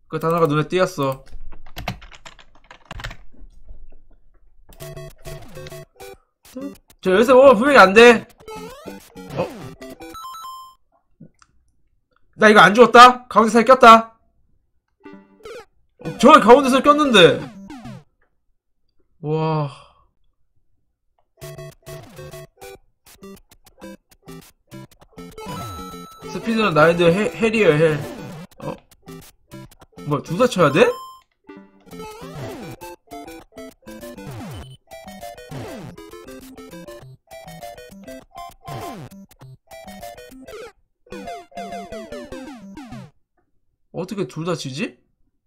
그 단어가 눈에 띄었어. 저 여기서 보면 분명히 안 돼. 나 이거 안 죽었다? 가운데 사이 꼈다? 저기 가운데 사이 꼈는데. 와. 스피드는 나인드 헬이에요, 헬. 뭐, 둘 다 쳐야 돼? 어떻게 둘 다 지지?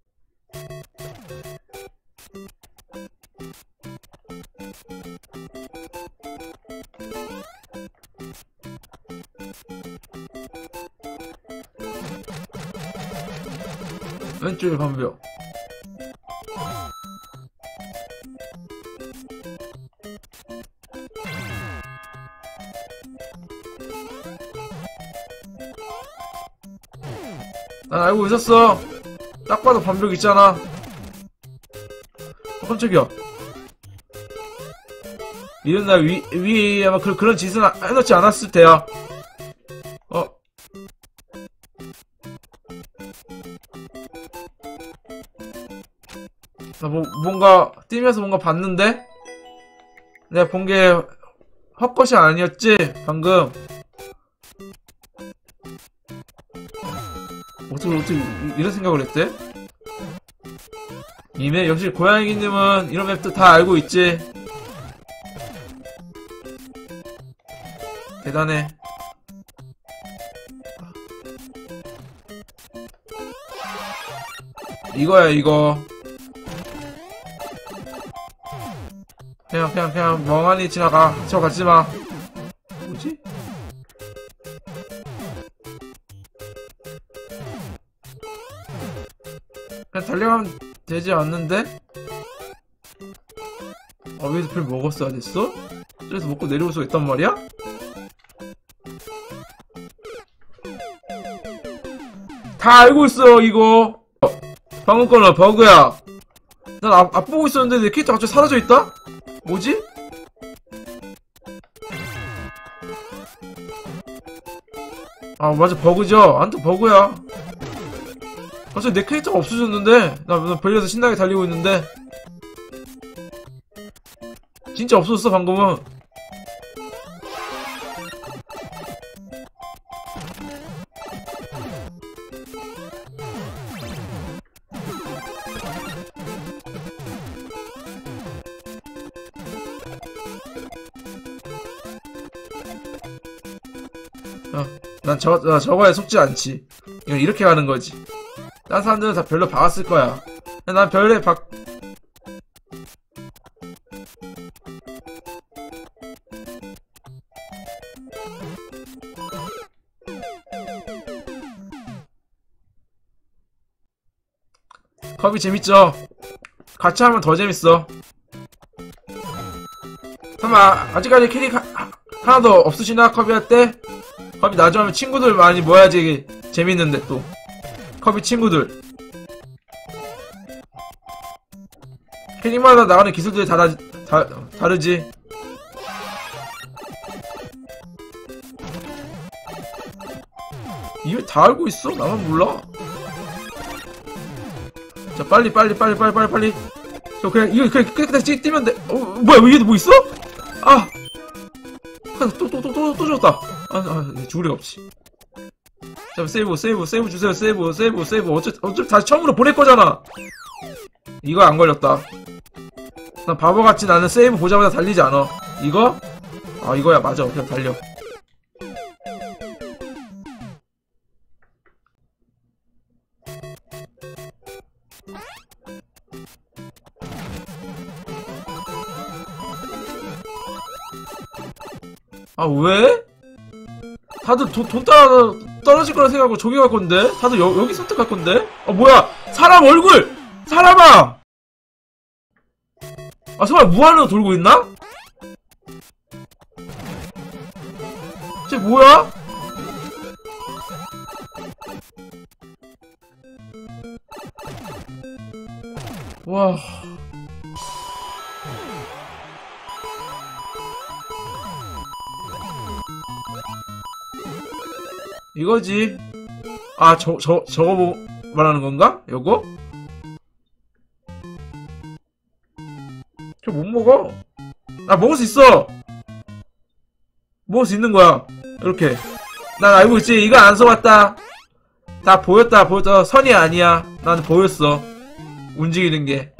왼쪽에 반벽. 난 알고 있었어. 딱 봐도 반벽 있잖아. 깜짝이야. 이런 날 위에 아마 그런 짓은 해놓지 않았을 테야. 나 뭔가 뛰면서 뭔가 봤는데? 내가 본 게 헛것이 아니었지? 방금. 어떻게 이런 생각을 했대? 이 맵 역시 고양이님은 이런 맵도 다 알고 있지. 대단해. 이거야 이거. 그냥 멍하니 지나가. 저 가지마. 뭐지? 그냥 달려가면 되지 않는데? 위에서 별 먹었어야 됐어? 저기서 먹고 내려올 수가 있단 말이야? 다 알고 있어 이거. 방금 거는 버그야. 난 앞보고 있었는데 내 캐릭터 갑자기 사라져있다? 뭐지? 맞아 버그죠? 아무튼 버그야. 갑자기 내 캐릭터가 없어졌는데 나 별려서 신나게 달리고 있는데 진짜 없어졌어 방금은. 난 저거에 속지 않지. 이건 이렇게 가는 거지. 딴 사람들은 다 별로 박았을 거야. 난 별에 컵이 재밌죠? 같이 하면 더 재밌어. 설마 아직까지 캐릭 하나도 없으시나? 컵이 할 때? 컵이 나중에 하면 친구들 많이 모여야지 재밌는데 또 컵이 친구들 캐릭마다 나가는 기술들이 다르지. 이걸 다 알고 있어? 나만 몰라. 자 빨리 저 그냥 이거 그냥 뛰면 돼. 뭐야 위에도 뭐 있어? 또 죽었다. 죽을 리가 없지. 자 세이브 주세요. 세이브 어차피 다시 처음으로 보낼 거잖아. 이거 안 걸렸다. 난 바보같이 나는 세이브 보자마자 달리지 않아. 이거? 이거야 맞아. 그냥 달려. 왜? 다들 돈 떨어질 거라 생각하고 저기 갈 건데? 다들 여기 선택할 건데? 뭐야! 사람 얼굴! 사람아! 정말 무한으로 돌고 있나? 쟤 뭐야? 와. 이거지. 아, 저거 말하는 건가? 요거? 저 못 먹어. 아, 먹을 수 있어. 먹을 수 있는 거야. 이렇게. 난 알고 있지. 이거 안 써봤다. 다 보였다. 선이 아니야. 나는 보였어. 움직이는 게.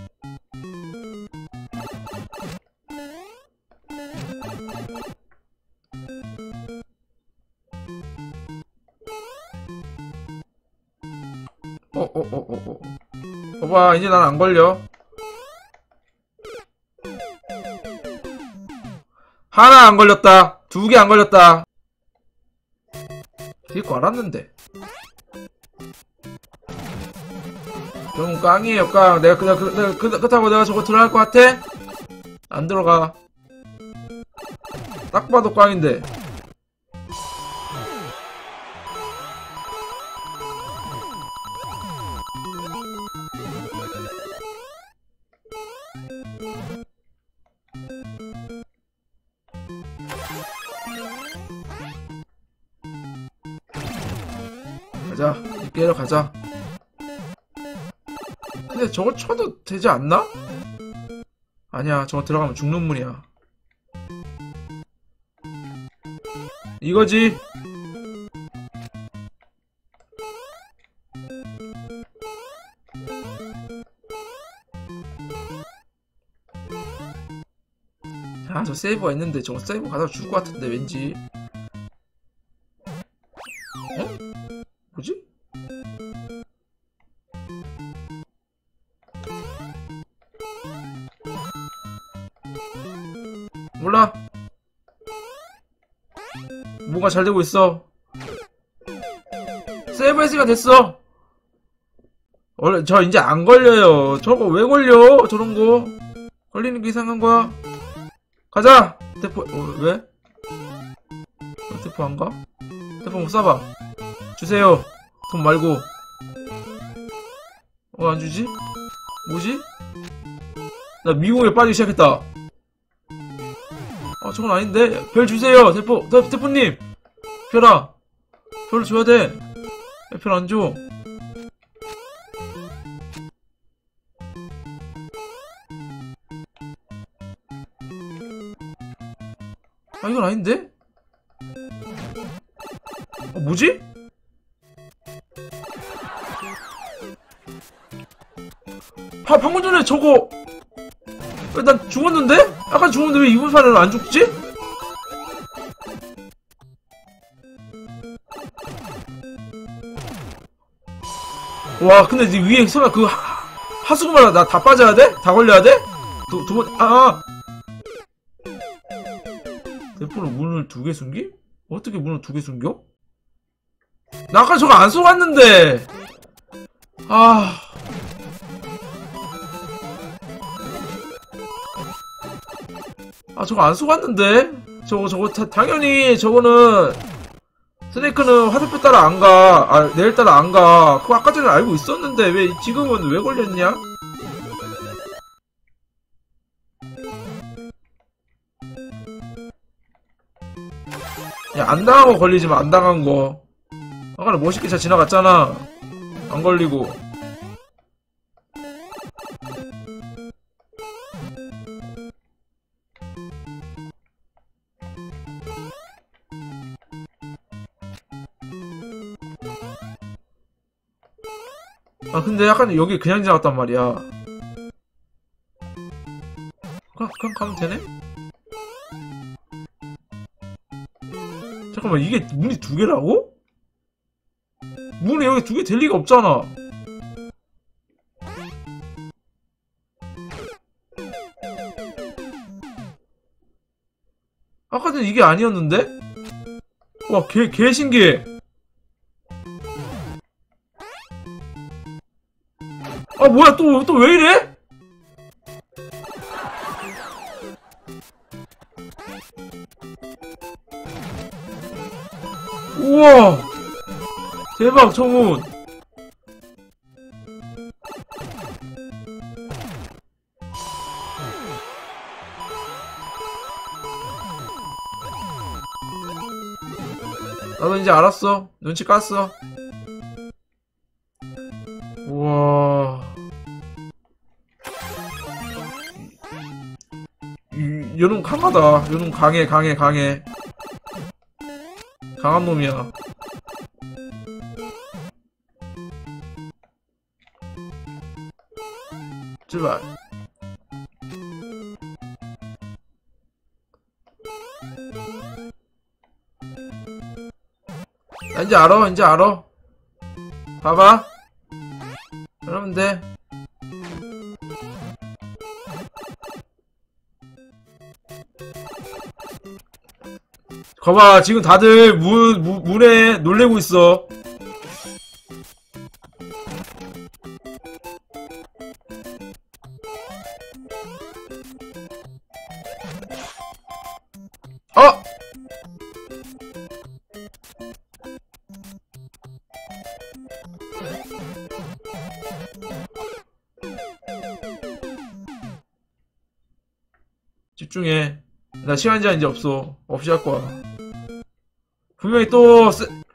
봐봐, 이제 난 안 걸려. 하나 안 걸렸다. 2개 안 걸렸다. 될 거 알았는데. 그럼 깡이에요, 깡. 그렇다고 내가 저거 들어갈 것 같아? 안 들어가. 딱 봐도 깡인데. 가자. 깨러 가자. 근데 저거 쳐도 되지 않나? 아니야, 저거 들어가면 죽는 문이야. 이거지. 아, 저 세이버가 있는데 저거 세이버 가다가 죽을 것 같은데 왠지. 어? 뭐지? 몰라. 뭔가 잘 되고 있어. 세이브 S가 됐어. 원래 저 이제 안 걸려요. 저거 왜 걸려? 저런 거 걸리는 게 이상한 거야. 가자. 대포. 왜? 대포 안 가? 대포 못 쏴봐. 주세요. 돈 말고. 안 주지? 뭐지? 나 미궁에 빠지기 시작했다. 아, 저건 아닌데. 별 주세요. 대포님. 별아. 별을 줘야 돼. 별 안 줘. 아, 이건 아닌데? 뭐지? 방금 전에 저거 난 죽었는데? 아까 죽었는데 왜 이번 판에는 안 죽지? 와, 근데 니 위에 설마 그 하수구마다 나 다 빠져야 돼? 다 걸려야 돼? 두 번, 대포로 문을 2개 숨기? 어떻게 문을 2개 숨겨? 나 아까 저거 안 쏘았는데! 저거 안 쏘았는데? 저거 당연히 저거는 스네이크는 화살표 따라 안 가. 내일 따라 안 가. 그거 아까 전에 알고 있었는데 왜 지금은 왜 걸렸냐? 야, 안 당한 거 걸리지 마. 안 당한 거. 아까는 멋있게 잘 지나갔잖아. 안 걸리고. 근데 약간 여기 그냥 지나갔단 말이야. 그냥 가면 되네? 잠깐만, 이게 문이 2개라고? 문이 여기 2개 될 리가 없잖아. 아까는 이게 아니었는데? 와, 개 신기해. 뭐야, 또 왜 이래? 우와, 대박, 청운. 나도 이제 알았어. 눈치 깠어. 우와. 요놈 강하다. 요놈 강해. 강한 놈이야. 제발. 나 이제 알아. 봐봐. 그러면 돼. 거봐, 지금 다들 문에 놀래고 있어. 어! 집중해. 나 시간 제한 이제 없어. 없이 할 거야. 분명히 또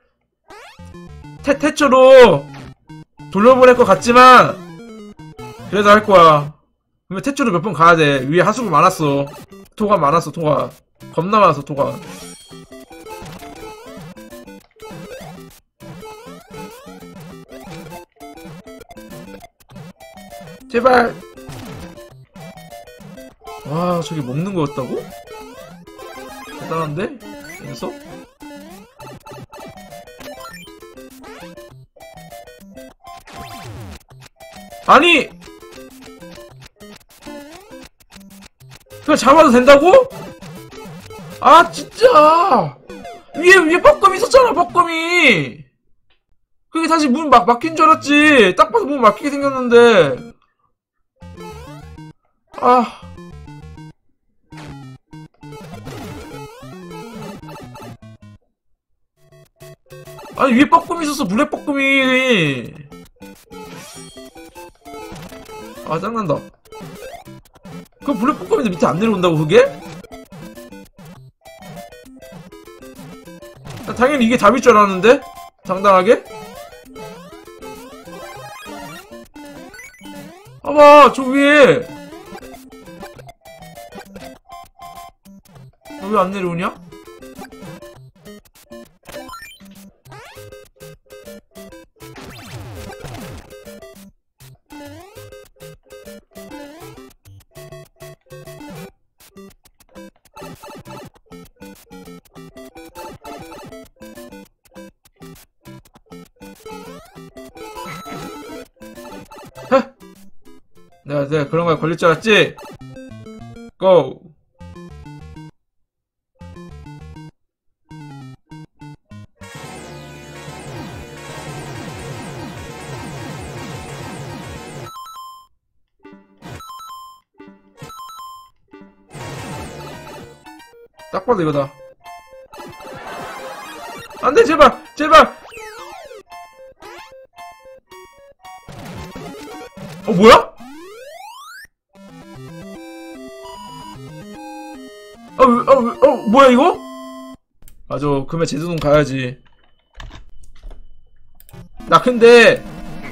태초로 돌려보낼 것 같지만 그래도 할 거야. 분명 태초로 몇 번 가야 돼. 위에 하수구 많았어. 토가 많았어. 토가 겁나 많았어. 토가. 제발. 와, 저게 먹는 거였다고? 대단한데? 녀석? 아니! 그거 잡아도 된다고? 아, 진짜! 위에 뻐끔이 있었잖아, 뻐끔이! 그게 다시 문 막힌 줄 알았지! 딱 봐도 문 막히게 생겼는데. 아. 아니, 위에 뻐끔이 있었어, 물에 뻐끔이! 아, 짱난다. 그 물에 뻐끔인데 밑에 안 내려온다고, 그게? 나 당연히 이게 답일 줄 알았는데? 당당하게? 봐봐, 저 위에! 왜 안 내려오냐? 내가 그런 거에 걸릴 줄 알았지? 고! 딱 봐도 이거다. 안 돼, 제발! 뭐야? 뭐야, 이거? 맞아, 그러면 제주동 가야지. 나 근데,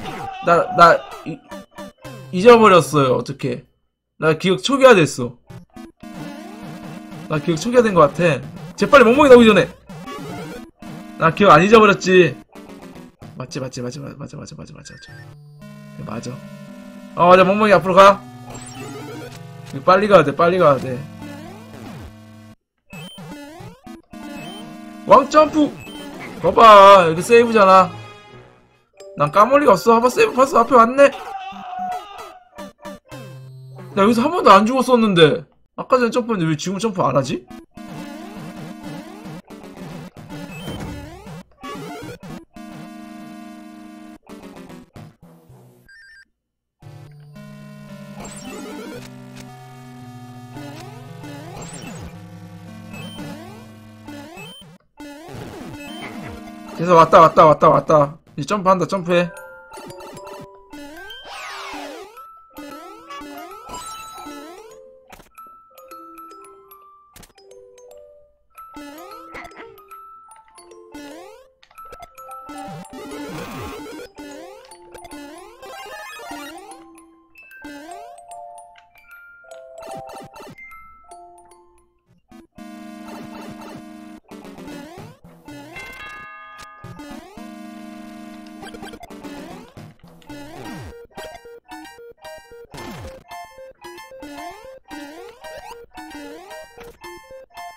잊어버렸어요, 어떡해. 나 기억 초기화됐어. 나 기억 초기화된 것 같아. 재빨리 멍멍이 나오기 전에! 나 기억 안 잊어버렸지. 맞지. 맞아. 맞아, 멍멍이 앞으로 가. 빨리 가야 돼. 왕점프! 봐봐, 여기 세이브잖아. 난 까먹을 리가 없어. 봐봐, 세이브 봤어. 앞에 왔네? 나 여기서 한 번도 안 죽었었는데. 아까 전에 점프했는데 왜 지금 점프 안 하지? 그래서 왔다. 이제 점프한다, 점프해.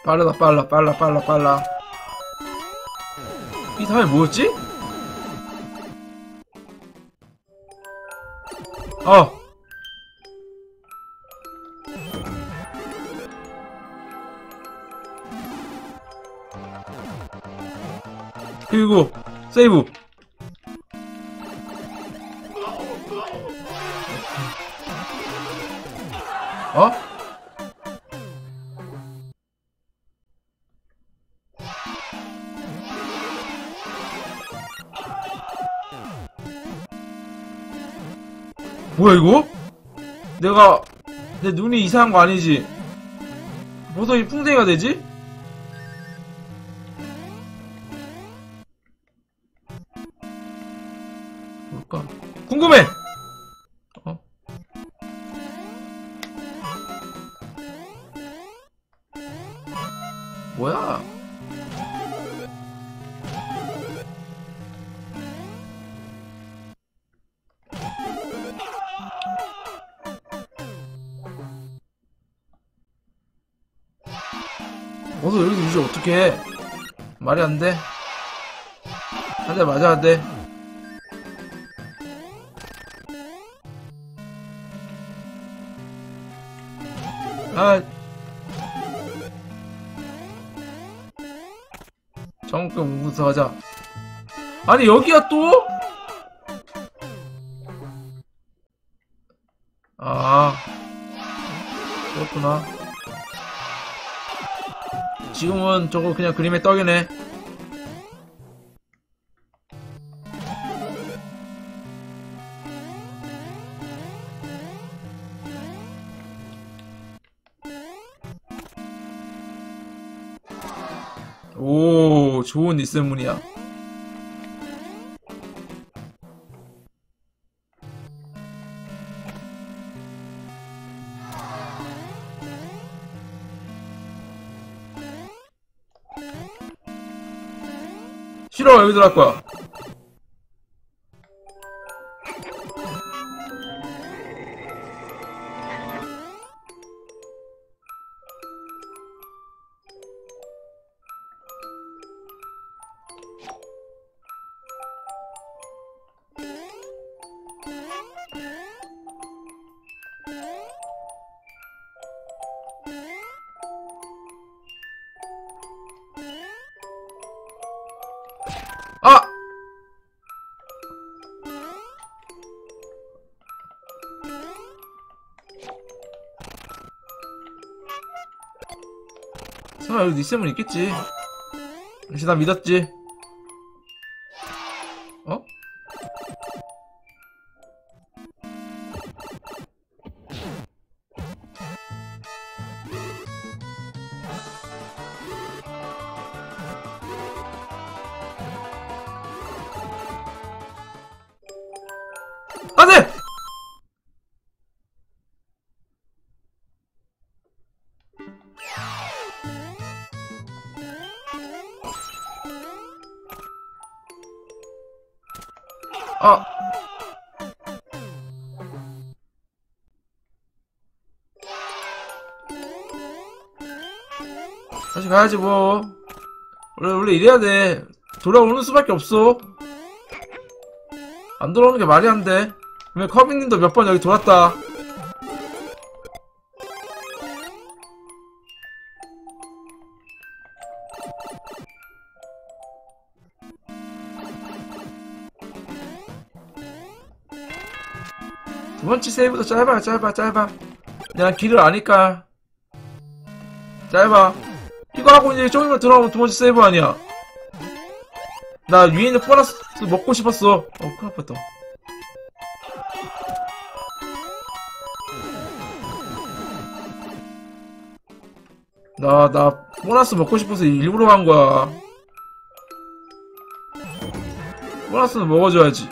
빠르다, 빨라, 빨라, 빨라, 빨라. 이 다음에 뭐였지? 그리고 세이브. 어? 뭐야 이거? 내 눈이 이상한 거 아니지? 보석이 풍뎅이가 되지? 뭘까? 궁금해! 어? 뭐야? 너도 여기서 유지 어떡해? 말이 안 돼. 한 대 맞아야 돼. 정금 우수하자. 아니 여기야 또? 아 그렇구나. 지금은 저거 그냥 그림의 떡이네. 오, 좋은 리센문이야. 싫어, 여기 들어갈 거야. 아! 설마 여기 니세문 있겠지? 역시 나 믿었지? 어? 안돼! 아! 다시 가야지 뭐. 원래 이래야 돼. 돌아오는 수밖에 없어. 안 돌아오는 게 말이 안 돼. 왜 커비님도 몇 번 여기 돌았다. 두 번째 세이브도 짧아. 내가 길을 아니까. 짧아. 이거 하고 이제 조금만 들어가면 두 번째 세이브 아니야. 나 위에 있는 보너스 먹고 싶었어. 큰일 났다. 나 보너스 먹고 싶어서 일부러 간 거야. 보너스는 먹어줘야지.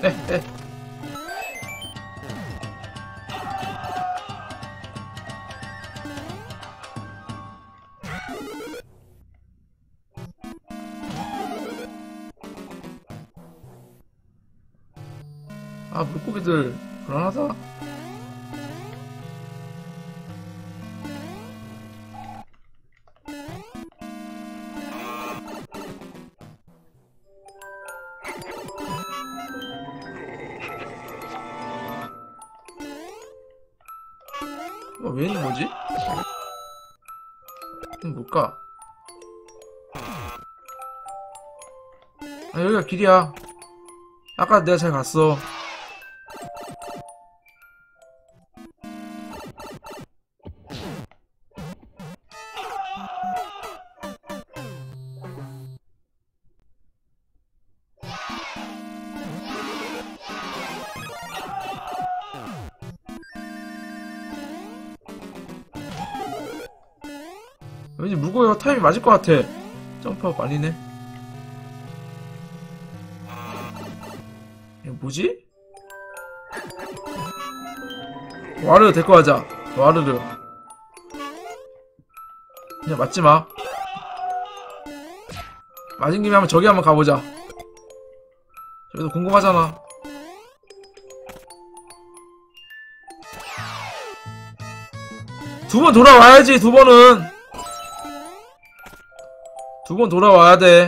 에. 아, 물고기들 불안하다. 왜 있는 거지? 뭘까? 아, 여기가 길이야. 아까 내가 잘 갔어. 왠지 물고기가 타임이 맞을 것 같아. 점프업 아니네. 이거 뭐지? 와르르 데리고 가자. 와르르. 그냥 맞지마. 맞은 김에 한번 저기 한번 가보자. 저기도 궁금하잖아. 두 번 돌아와야지. 두 번은 두 번 돌아와야 돼.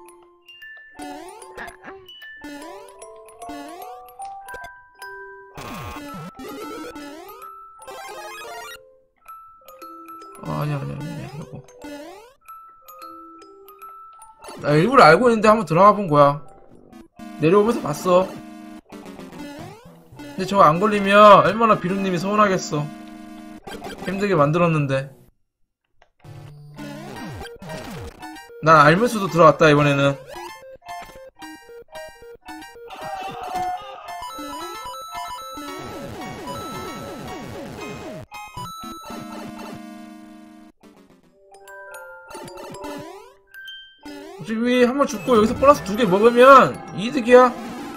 아니야 이거. 나 일부러 알고 있는데 한번 들어가 본 거야. 내려오면서 봤어. 근데 저거 안 걸리면 얼마나 비루님이 서운하겠어. 힘들게 만들었는데. 난 알면서도 들어왔다 이번에는. 어차피 한번 죽고 여기서 보너스 2개 먹으면 이득이야.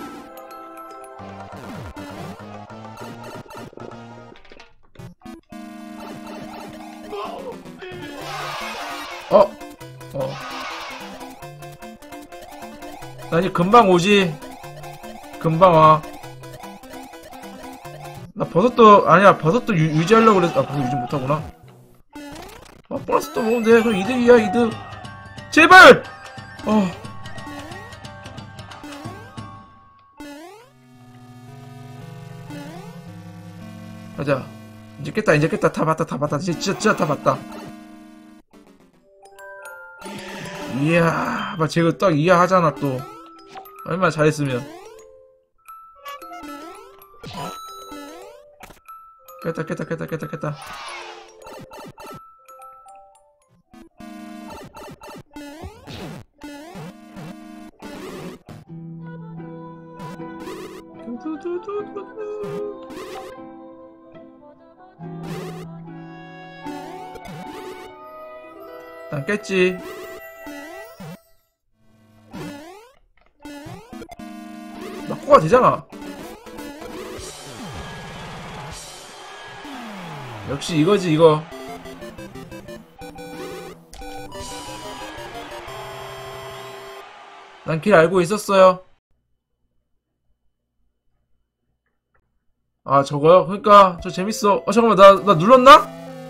나 이제 금방 오지. 금방 와. 나 버섯도 아니야. 버섯도 유지하려고 그랬어. 아, 버섯 유지 못하구나. 아, 보너스 또 먹으면 돼. 그럼 이득이야 이득. 제발. 가자. 이제 깼다. 다 봤다. 진짜 다 봤다. 이야, 막 쟤가 딱 이야 하잖아 또. 얼마나 잘했으면. 깼다. 난 깼지. 막고가 되잖아. 역시 이거지 이거. 난 길 알고 있었어요. 아 저거요? 그러니까 저 재밌어. 잠깐만 나 눌렀나?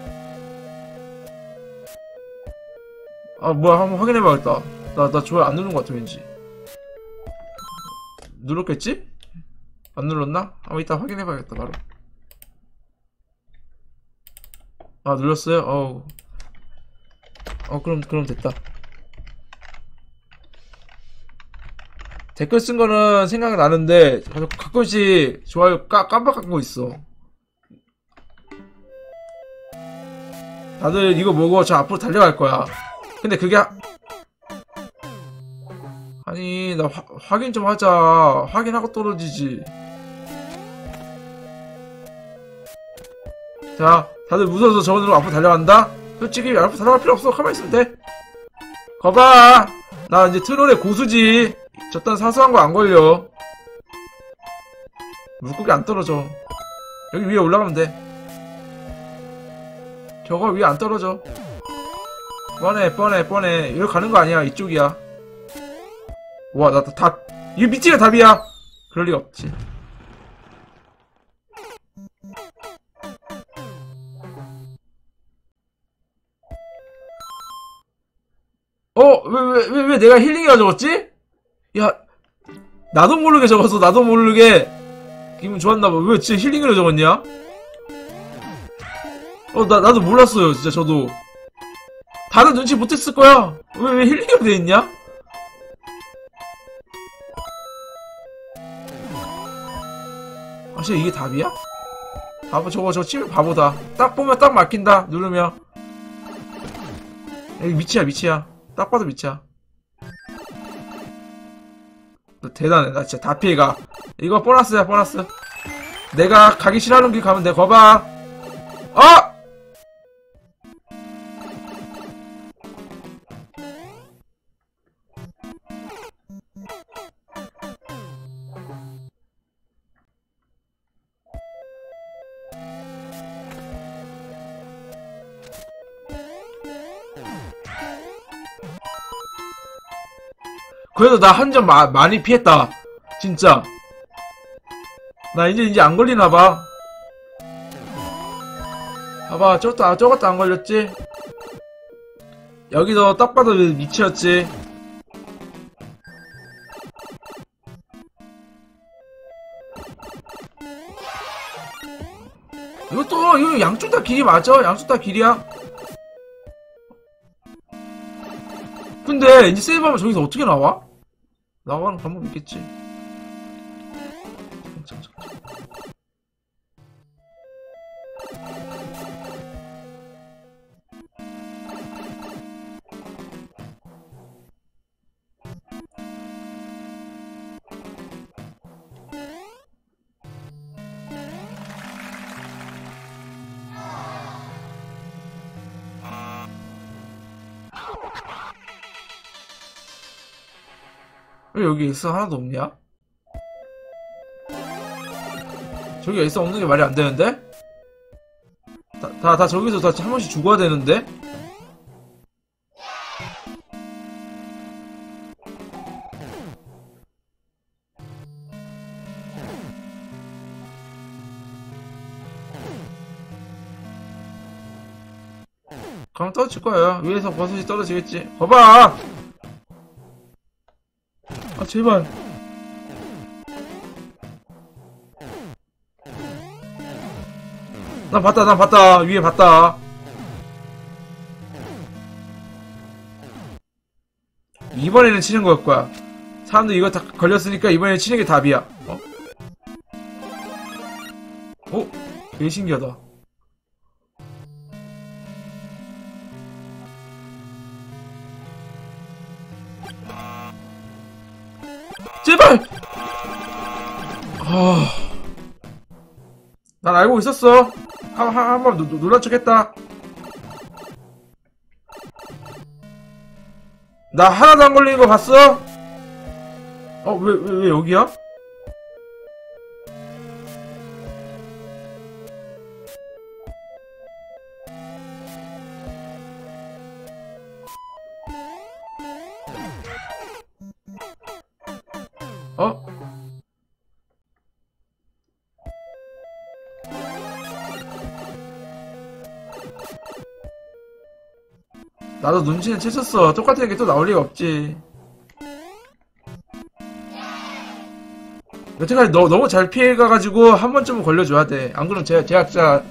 아 뭐야 한번 확인해봐야겠다. 나 좋아요 안 누른 것 같아 왠지. 눌렀겠지? 안 눌렀나? 한번 이따 확인해봐야겠다 바로. 아 눌렀어요? 그럼 됐다. 댓글 쓴 거는 생각나는데 가끔씩 좋아요 깜빡한 거 있어. 다들 이거 보고 저 앞으로 달려갈 거야. 근데 그게 아니 나 확인 좀 하자. 확인하고 떨어지지. 자 다들 무서워서 저번으로 앞으로 달려간다? 솔직히 앞으로 달려갈 필요 없어. 가만히 있으면 돼. 거봐 나 이제 트롤의 고수지. 저딴 사소한 거 안 걸려. 물고기 안 떨어져. 여기 위에 올라가면 돼. 저거 위에 안 떨어져. 뻔해. 여기 가는 거 아니야. 이쪽이야. 와, 나 답. 이거 밑이가 답이야. 그럴 리가 없지. 왜 내가 힐링이라 적었지? 야, 나도 모르게 적었어. 나도 모르게. 기분 좋았나봐. 왜 진짜 힐링으로 적었냐? 나도 몰랐어요. 진짜 저도. 다들 눈치 못했을 거야. 왜 힐링으로 돼있냐? 아, 진짜 이게 답이야? 바보, 저거 치면 바보다. 딱 보면 딱 막힌다. 누르면. 여기 밑이야. 딱 봐도 밑이야. 너 대단해. 나 진짜 다 피해가. 이거 보너스야, 보너스. 내가 가기 싫어하는 길 가면 돼. 거봐. 그래도 나 한 점 많이 피했다. 진짜. 나 이제 안 걸리나봐. 봐봐, 저것도 안 걸렸지? 여기도 딱 봐도 미치였지? 이거 양쪽 다 길이 맞아? 양쪽 다 길이야? 근데 이제 세이브하면 저기서 어떻게 나와? 나가는 방법 있겠지. 왜 여기 S 하나도 없냐? 저기 S 없는 게 말이 안 되는데? 다 저기서 다 한 번씩 죽어야 되는데? 그럼 떨어질 거야. 위에서 버섯이 떨어지겠지. 봐봐! 아, 제발. 난 봤다. 위에 봤다. 이번에는 치는 걸 거야. 사람들 이거 다 걸렸으니까 이번에는 치는 게 답이야. 되게 신기하다. 제발! 난 알고 있었어. 한번 놀란 척 했다. 나 하나도 안 걸리는 거 봤어? 왜 여기야? 나도 눈치는 채쳤어. 똑같은 게 또 나올 리가 없지. 여태까지 너무 잘 피해가가지고 한 번쯤은 걸려줘야 돼. 안 그러면 제작자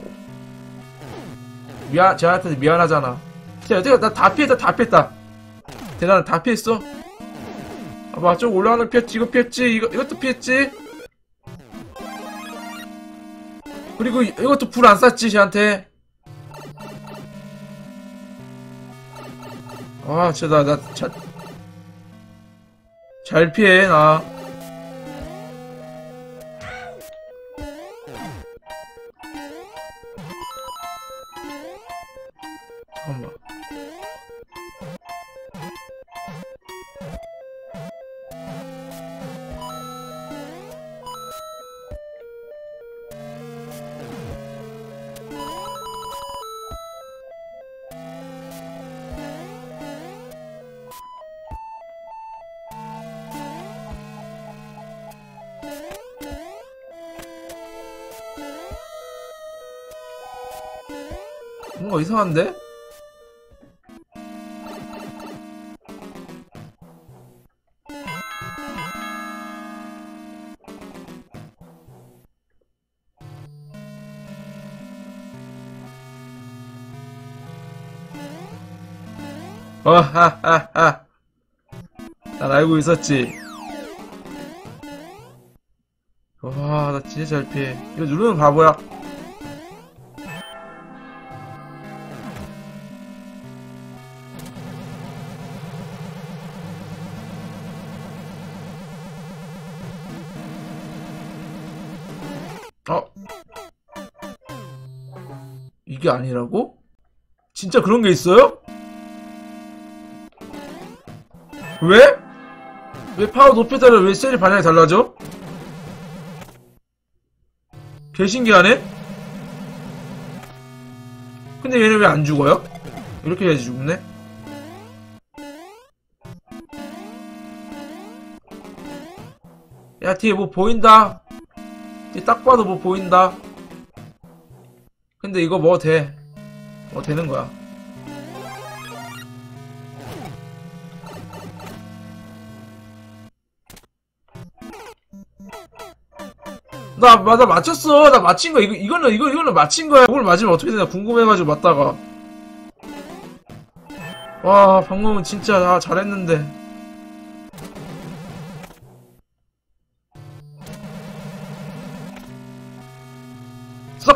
제한테 미안하잖아. 진짜 여태까지 나 다 피했다. 대단해. 다 피했어. 봐봐, 좀 올라가는 거 피했지. 이거 피했지. 이것도 피했지. 그리고 이것도 불 안 쐈지, 쟤한테. 진짜 잘 피해, 나. 잠깐만. 뭔가 이상한데? 하하하. 난 알고 있었지. 와, 나 진짜 잘 피해. 이거 누르면 바보야. 어? 이게 아니라고? 진짜 그런 게 있어요? 왜? 왜 파워 높에 따라 왜 셀이 방향이 달라져? 개 신기하네? 근데 얘는 왜 안 죽어요? 이렇게 해야지 죽네? 야, 뒤에 뭐 보인다. 뒤에 딱 봐도 뭐 보인다. 근데 이거 뭐 돼? 뭐 되는 거야. 나 맞췄어. 나 맞힌 거야. 이거는 맞힌 거야. 이걸 맞으면 어떻게 되나 궁금해가지고 맞다가. 와, 방금은 진짜 잘했는데. 썩!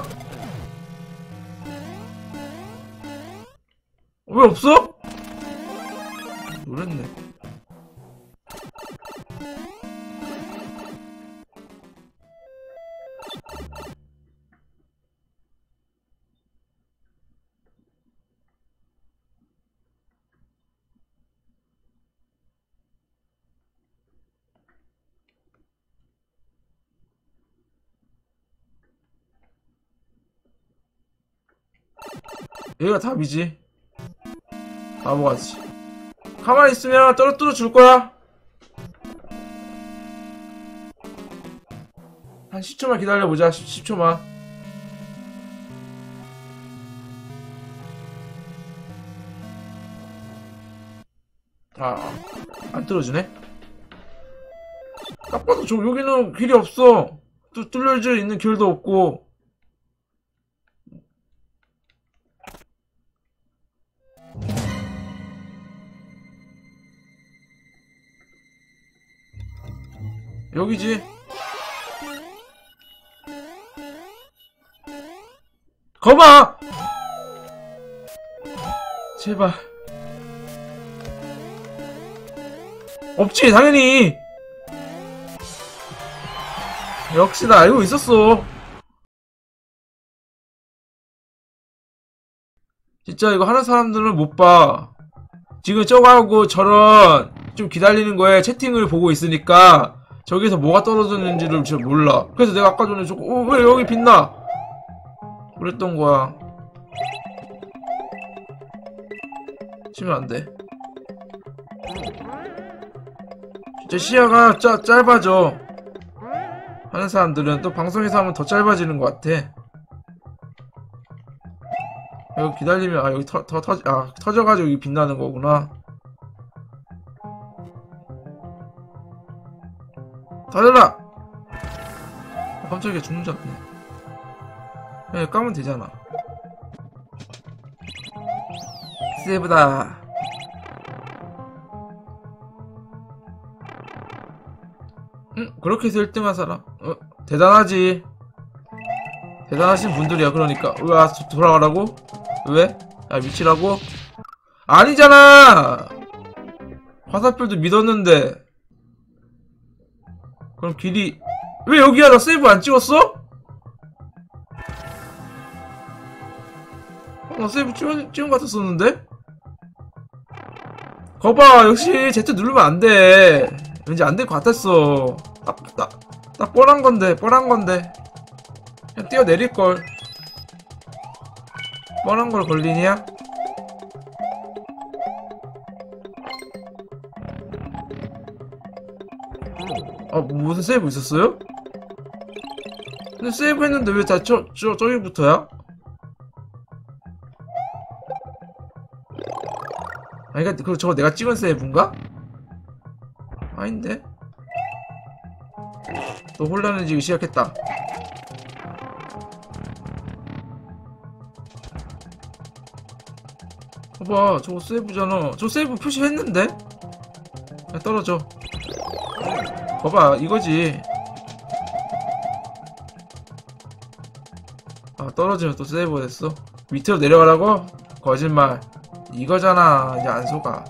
왜 없어? 놀랬네. 얘가 답이지. 바보같이. 가만히 있으면 떨어뜨려 줄 거야. 한 10초만 기다려보자. 10초만. 안 떨어지네? 딱 봐도 여기는 길이 없어. 뚫려져 있는 길도 없고. 여기지. 거봐! 제발. 없지, 당연히. 역시 나 알고 있었어. 진짜 이거 하는 사람들은 못 봐. 지금 저거하고 저런 좀 기다리는 거에 채팅을 보고 있으니까 저기서 뭐가 떨어졌는지를 잘 몰라. 그래서 내가 아까 전에 저거 왜 여기 빛나? 그랬던 거야. 치면 안 돼. 진짜 시야가 짧아져. 하는 사람들은 또 방송에서 하면 더 짧아지는 것 같아. 여기 기다리면 여기 터져가지고 여기 빛나는 거구나. 터져라! 깜짝이야, 죽는 줄 알았네. 그냥 까면 되잖아. 세이브다. 그렇게 해서 1등한 사람? 대단하지. 대단하신 분들이야. 그러니까 왜 돌아가라고? 왜? 미치라고? 아니잖아. 화살표도 믿었는데. 그럼 길이 왜 여기야? 나 세이브 안 찍었어? 나 세이브 찍은 것 같았었는데? 거봐, 역시 Z 누르면 안 돼. 왠지 안 될 것 같았어. 딱 뻔한 건데. 그냥 뛰어내릴걸. 뻔한 걸 걸리냐? 무슨 세이브 있었어요? 근데 세이브 했는데 왜 다 저기부터야? 아니 그 저거 내가 찍은 세이브인가? 아닌데? 또 혼란해지기 시작했다. 봐봐, 저거 세이브잖아. 저 세이브 표시했는데? 야, 떨어져. 봐봐, 이거지. 아, 떨어지면 또 세이브가 됐어. 밑으로 내려가라고? 거짓말. 이거잖아. 이제 안 속아.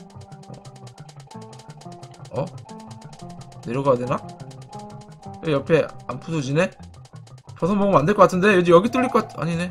어? 내려가야 되나? 왜 옆에 안 부서지네? 버섯 먹으면 안 될 것 같은데? 여기 뚫릴 것 같... 아니네.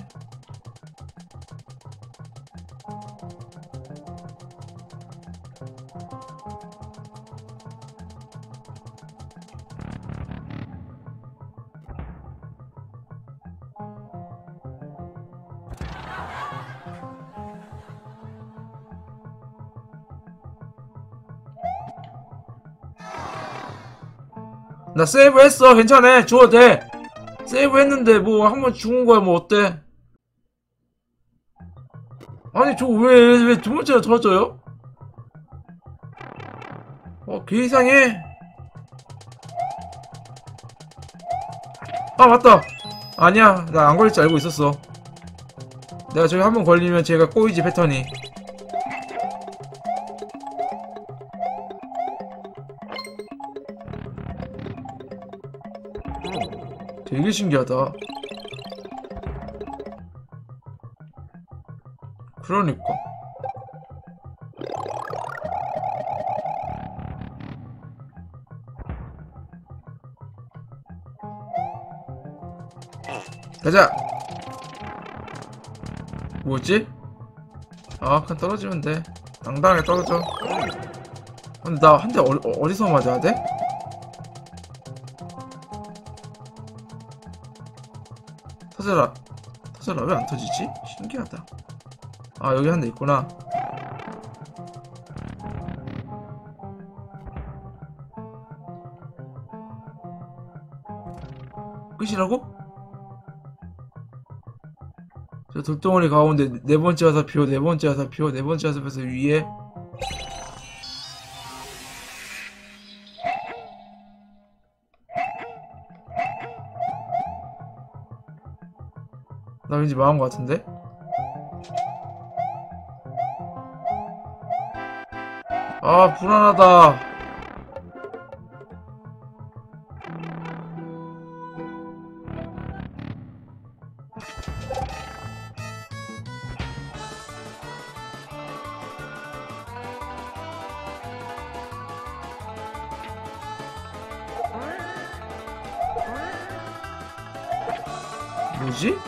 나 세이브 했어. 괜찮아. 줘도 돼. 세이브 했는데 뭐 한 번 죽은 거야. 뭐 어때? 아니 저거 왜 두 번째가 터져요? 개 이상해. 아 맞다. 아니야. 나 안 걸릴 줄 알고 있었어. 내가 저기 한 번 걸리면 제가 꼬이지 패턴이. 되게 신기하다. 그러니까. 가자. 뭐였지? 아 그냥 떨어지면 돼. 당당하게 떨어져. 근데 나 한 대 어디서 맞아야 돼? 터져라. 터져라. 왜 안 터지지? 신기하다. 아 여기 한 대 있구나. 끝이라고? 저 돌덩어리 가운데 네 번째 화살표, 네 번째 화살표, 네 번째 화살표에서 위에. 나 왠지 망한 것 같은데? 아 불안하다. 뭐지?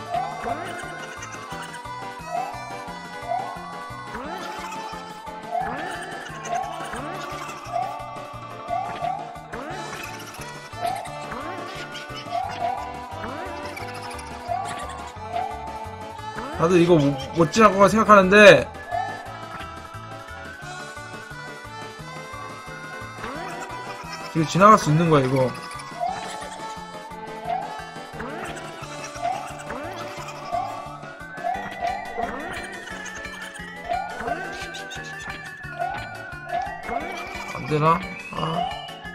다들 이거 못 지날 거라 생각하는데 이거 지나갈 수 있는 거야 이거. 안 되나? 아.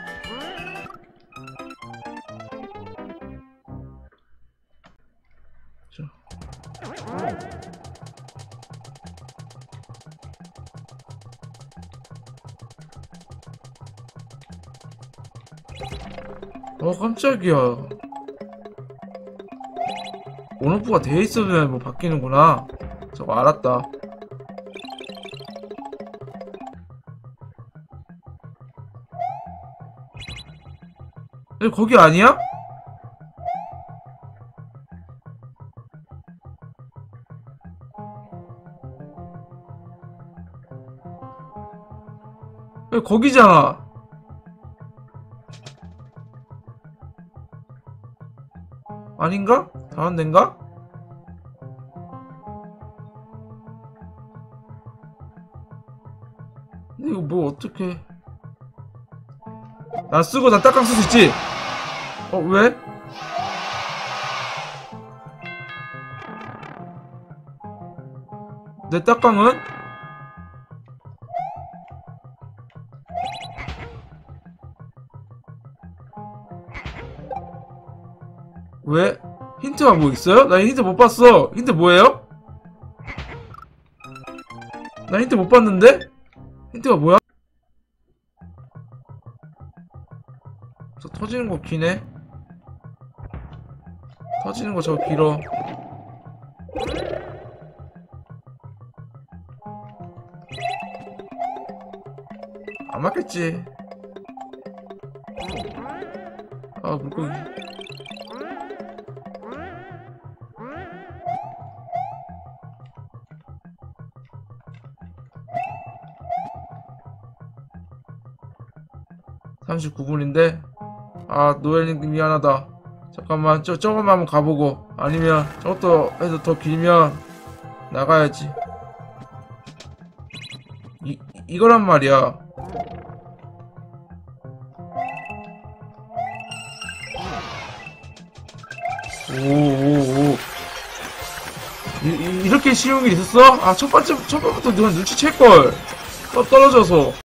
깜짝이야. 온오프가 돼 있으면 뭐 바뀌는구나. 저거 알았다. 거기 아니야? 거기잖아. 아닌가? 다른 데인가? 근데 이거 뭐 어떡해. 난 쓰고 난 딱강 쓸 수 있지? 왜? 내 딱강은? 왜? 힌트가 뭐 있어요? 나 힌트 못 봤어. 힌트 뭐예요? 나 힌트 못 봤는데? 힌트가 뭐야? 저 터지는 거 기네. 터지는 거 저거 길어. 안 맞겠지. 아, 물고기. (39분인데) 아, 노엘님 미안하다. 잠깐만, 저거만 한번 가보고, 아니면 저것도 해서 더 길면 나가야지. 이거란 말이야. 오오오. 이렇게 쉬운 게 있었어? 아, 첫 번부터 누가 눈치챌걸. 떨어져서.